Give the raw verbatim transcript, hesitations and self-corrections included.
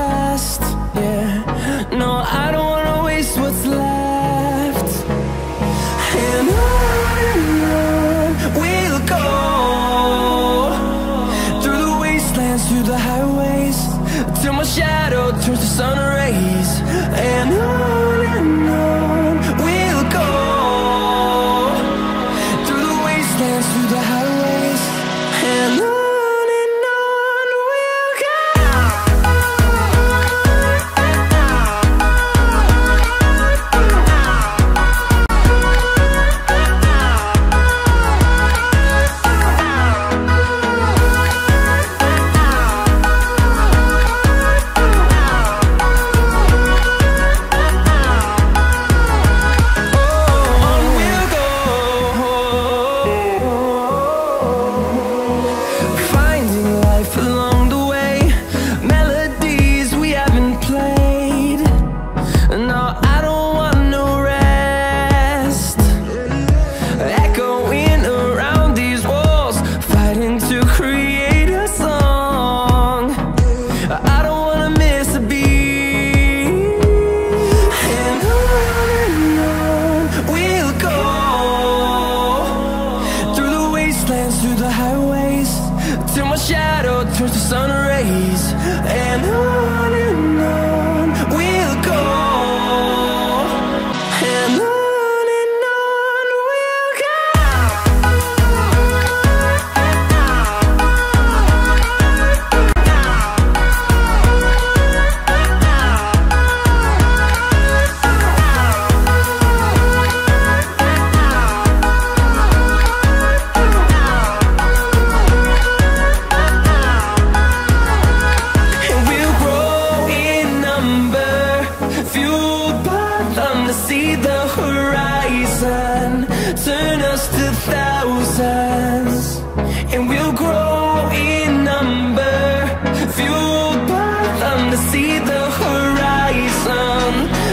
last. Yeah, no, I don't wanna waste what's left. And on and on we'll go, through the wastelands, through the highways, till my shadow turns to sun rays. And on and on we'll go, through the wastelands, through the highways, and on. Through the highways, till my shadow turns to sun rays. And on and on we'll go, and on and on we'll go. See the horizon turn us to thousands, and we'll grow in number, fueled by them to see the horizon.